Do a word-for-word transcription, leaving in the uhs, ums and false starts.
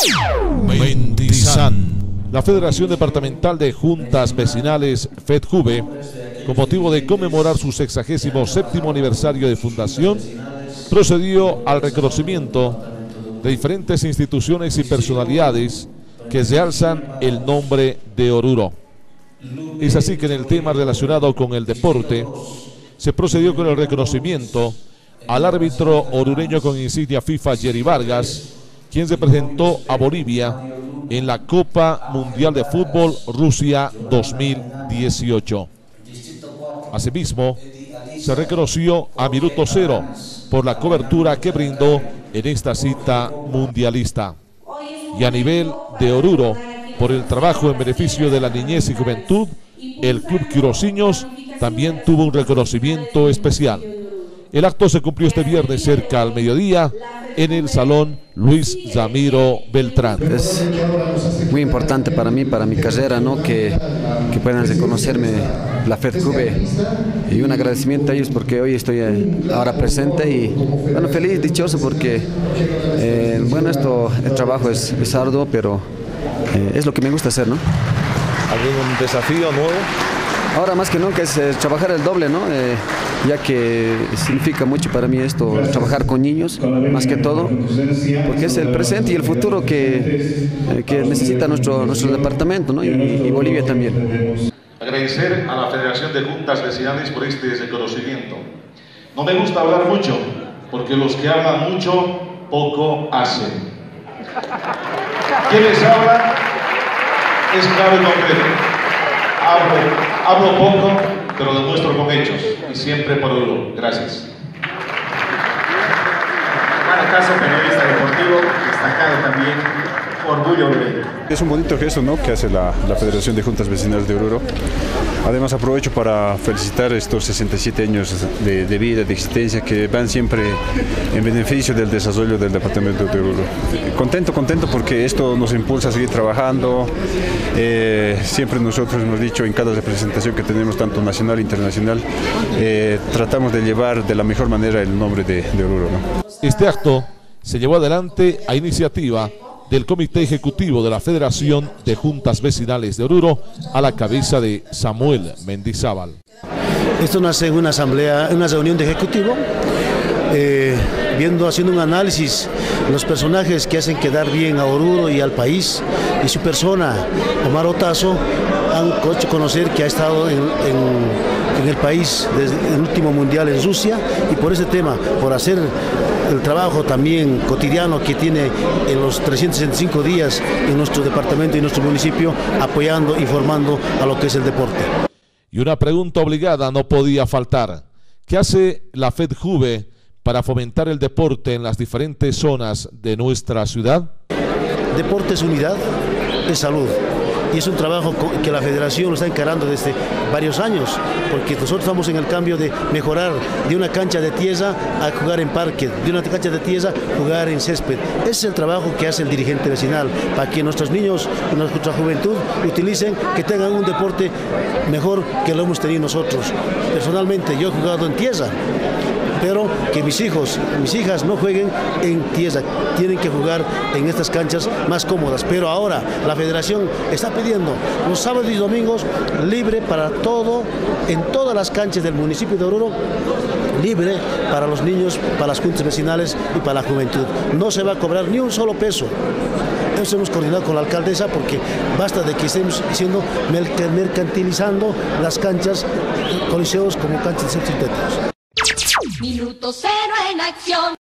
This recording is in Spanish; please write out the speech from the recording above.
Mendizán. La Federación Departamental de Juntas Vecinales, FEDJUVE, con motivo de conmemorar su sexagésimo séptimo aniversario de fundación, procedió al reconocimiento de diferentes instituciones y personalidades que se alzan el nombre de Oruro. Es así que en el tema relacionado con el deporte, se procedió con el reconocimiento al árbitro orureño con insignia FIFA, Jerry Vargas, quien se presentó a Bolivia en la Copa Mundial de Fútbol Rusia dos mil dieciocho. Asimismo, se reconoció a Minuto Cero por la cobertura que brindó en esta cita mundialista. Y a nivel de Oruro, por el trabajo en beneficio de la niñez y juventud, el Club Quirociños también tuvo un reconocimiento especial. El acto se cumplió este viernes cerca al mediodía en el Salón Luis Ramiro Beltrán. Es muy importante para mí, para mi carrera, ¿no? que, que puedan reconocerme la FEDJUVE, y un agradecimiento a ellos porque hoy estoy ahora presente y bueno, feliz, dichoso porque eh, bueno, esto, el trabajo es, es arduo, pero eh, es lo que me gusta hacer, ¿no? ¿Algún desafío nuevo? Ahora más que nunca es eh, trabajar el doble, ¿no? Eh, ya que significa mucho para mí esto, trabajar con niños, más que todo, porque es el presente y el futuro que, eh, que necesita nuestro, nuestro departamento, ¿no? y, y Bolivia también. Agradecer a la Federación de Juntas Vecinales por este reconocimiento. No me gusta hablar mucho, porque los que hablan mucho, poco hacen. Quienes hablan es claro y concreto. Hablo, hablo poco, pero demuestro con hechos, y siempre por Oruro. Gracias. Para caso, periodista deportivo, destacado también, orgullo orureño. Es un bonito gesto, ¿no?, que hace la, la Federación de Juntas Vecinales de Oruro. Además aprovecho para felicitar estos sesenta y siete años de, de vida, de existencia, que van siempre en beneficio del desarrollo del departamento de Oruro. Contento, contento porque esto nos impulsa a seguir trabajando. Eh, siempre nosotros hemos dicho en cada representación que tenemos, tanto nacional e internacional, eh, tratamos de llevar de la mejor manera el nombre de, de Oruro, ¿no? Este acto se llevó adelante a iniciativa del Comité Ejecutivo de la Federación de Juntas Vecinales de Oruro, a la cabeza de Samuel Mendizábal. Esto nace en una asamblea, en una reunión de ejecutivo, eh, viendo, haciendo un análisis de los personajes que hacen quedar bien a Oruro y al país, y su persona, Omar Otazo, han hecho conocer que ha estado en, en, en el país desde el último mundial en Rusia, y por ese tema, por hacer el trabajo también cotidiano que tiene en los trescientos sesenta y cinco días en nuestro departamento y nuestro municipio, apoyando, informando a lo que es el deporte. Y una pregunta obligada no podía faltar. ¿Qué hace la FEDJUVE para fomentar el deporte en las diferentes zonas de nuestra ciudad? Deporte es unidad, es salud. Y es un trabajo que la Federación lo está encarando desde varios años, porque nosotros estamos en el cambio de mejorar de una cancha de tierra a jugar en parque, de una cancha de tierra a jugar en césped. Ese es el trabajo que hace el dirigente vecinal, para que nuestros niños y nuestra juventud utilicen, que tengan un deporte mejor que lo hemos tenido nosotros. Personalmente, yo he jugado en tierra, pero que mis hijos, mis hijas no jueguen en tierra, tienen que jugar en estas canchas más cómodas. Pero ahora la Federación está pidiendo los sábados y domingos libre para todo, en todas las canchas del municipio de Oruro, libre para los niños, para las juntas vecinales y para la juventud. No se va a cobrar ni un solo peso. Eso hemos coordinado con la alcaldesa, porque basta de que estemos diciendo mercantilizando las canchas, coliseos como canchas de sintéticos. Minuto Cero en acción.